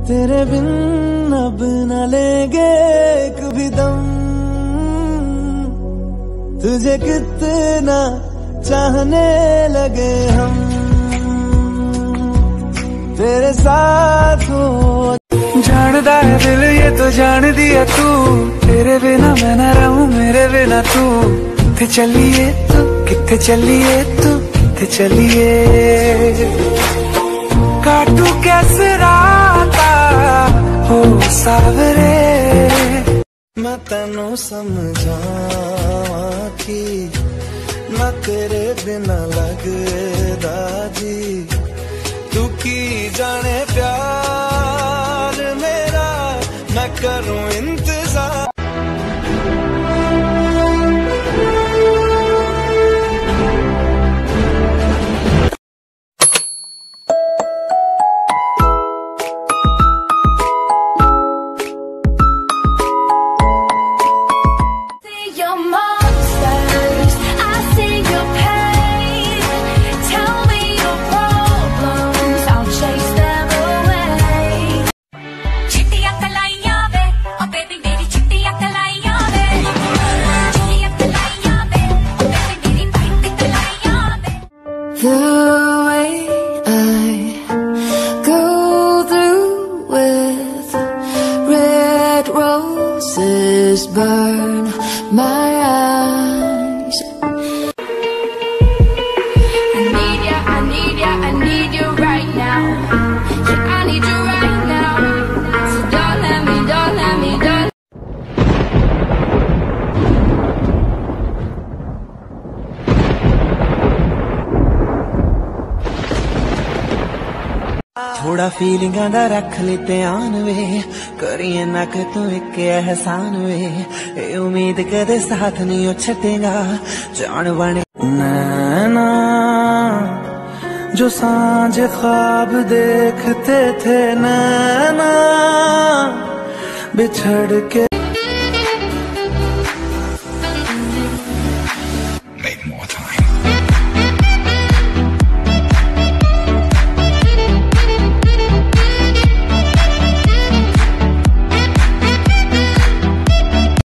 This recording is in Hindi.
तेरे बिन अब न लेंगे एक भी दम, तुझे कितना चाहने लगे हम, तेरे साथ हो। जानदा है दिल ये तो जान दिया तू, तेरे बिना मैं न रहूं मेरे बिना तू। किथे चलिए तू, किथे चलिए तू, किथे चलिए, काटू कैसे राता हो सावरे। मैं तेनू समझावा कि मैं तेरे बिना लगदा जी, तू की जाने प्यार मेरा, मैं करूं इंतजार। The way I go through with red roses burn my eyes. I need ya, I need ya, I need you right now. Yeah, I need you right now. So don't let me, don't let me, don't. थोड़ा फीलिंगां दा रख ली ध्यान वे, करिए ना कि तू एक एहसान वे, ए उम्मीद कदे साथ नहीं ओ छटेगा जान बने। नैना जो सांझ ख्वाब देखते थे, नैना बिछड़ के